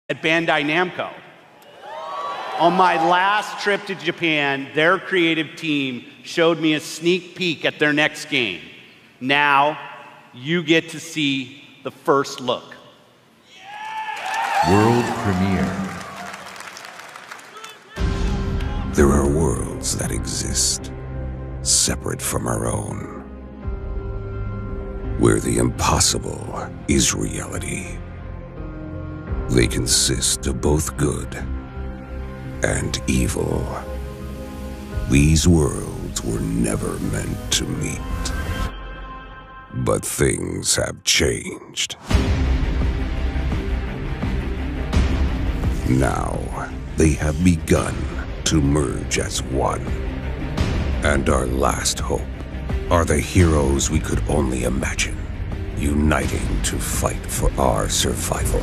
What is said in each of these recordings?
at Bandai Namco. On my last trip to Japan, their creative team showed me a sneak peek at their next game. Now, you get to see the first look. World premiere. There are worlds that exist, separate from our own, where the impossible is reality. They consist of both good and evil. These worlds were never meant to meet. But things have changed. Now, they have begun to merge as one. And our last hope are the heroes we could only imagine, uniting to fight for our survival.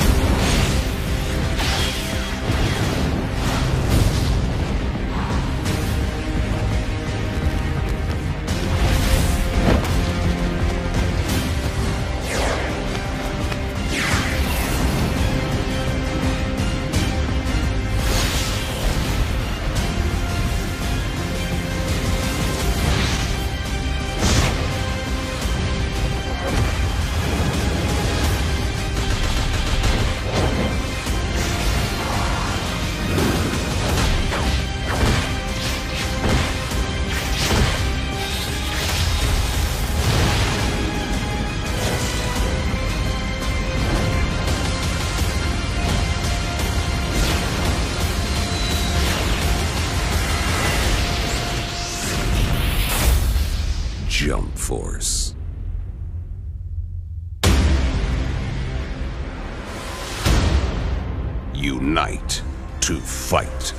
Jump Force. Unite to fight.